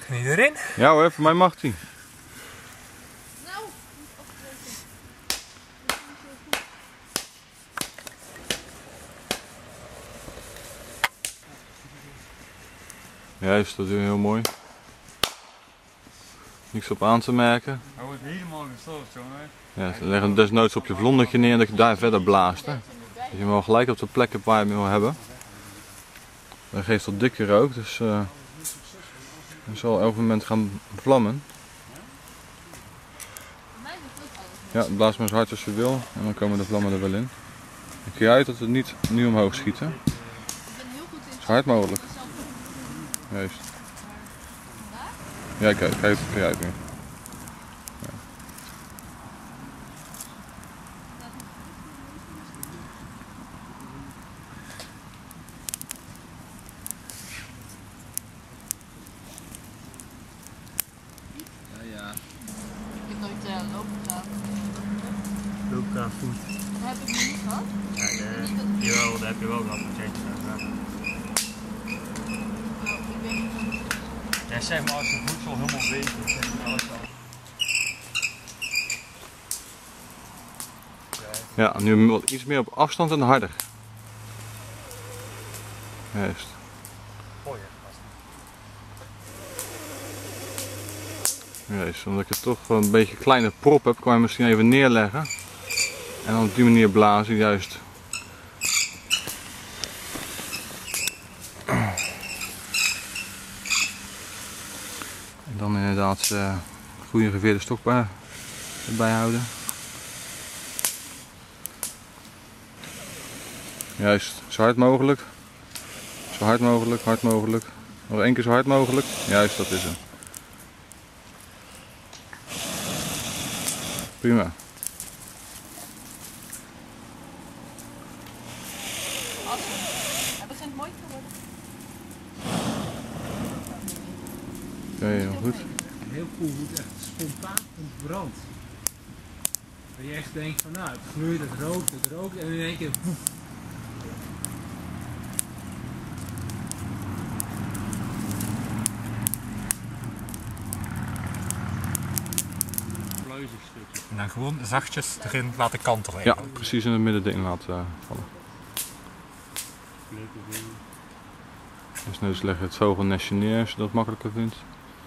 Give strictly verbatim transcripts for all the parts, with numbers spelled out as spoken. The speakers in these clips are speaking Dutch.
Kan hij erin? Ja hoor, voor mij mag hij. Juist, dat is heel mooi. Niks op aan te merken. Hij wordt helemaal gestoord, jongen. Ja, ze leggen desnoods op je vlondertje neer en dat je daar verder blaast. Hè. Dat je hem wel gelijk op de plek hebt waar je hem wil hebben. Dat geeft wat dikke rook, dus uh, hij zal op elk moment gaan vlammen. Ja, blaas maar zo hard als je wil en dan komen de vlammen er wel in. Dan kun je uit dat het niet nu omhoog schiet. Hè. Zo hard mogelijk. Juist. Ja, kijk, kijk, kijk uit nu. Ja. Ja, ja. Ik heb nooit uh, lopen gedaan. Loopkraan voet. Dat heb ik nog niet gehad. Ja, nee. Jawel, dat heb je wel gehad. Moet je ja, zeg maar als je voedsel helemaal weet, dan zeg je alles al. Ja, nu wat iets meer op afstand en harder. Juist. Juist, omdat ik er toch een beetje een kleine prop heb, kan je misschien even neerleggen. En dan op die manier blazen, juist. En dan inderdaad uh, goede geveerde stok bij, erbij houden. Juist, zo hard mogelijk. Zo hard mogelijk, hard mogelijk. Nog één keer zo hard mogelijk. Juist, dat is het. Prima. Hij begint mooi te worden. Oké, okay, heel goed. Heel cool hoe het echt spontaan ontbrandt. Dat je echt denkt van nou, het gloeit, het rookt, het rookt en in één keer boef. En dan gewoon zachtjes erin laten kantelen. Ja, precies in het midden erin laten uh, vallen. Dus nu leg je het vogelnestje neer als je dat makkelijker vindt.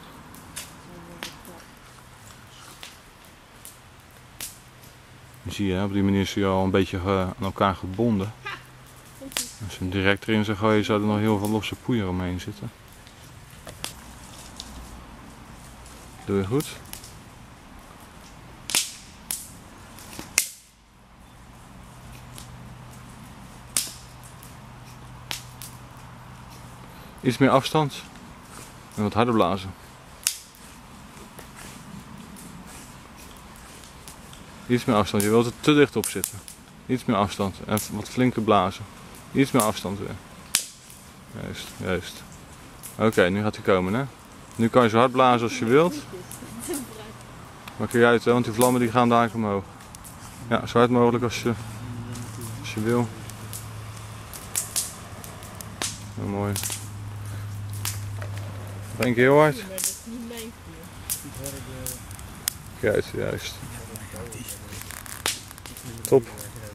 Zie je, op die manier is hij al een beetje uh, aan elkaar gebonden. Als je hem direct erin zou gooien, zou er nog heel veel losse poeier omheen zitten. Doe je goed. Iets meer afstand en wat harder blazen. Iets meer afstand, je wilt er te dicht op zitten. Iets meer afstand en wat flinker blazen. Iets meer afstand weer. Juist, juist. Oké, okay, nu gaat hij komen hè. Nu kan je zo hard blazen als je wilt. Maakt je uit hè, want die vlammen die gaan daar omhoog. Ja, zo hard mogelijk als je, als je wil. Heel mooi. Nog één keer heel hard. Juist, juist. Top.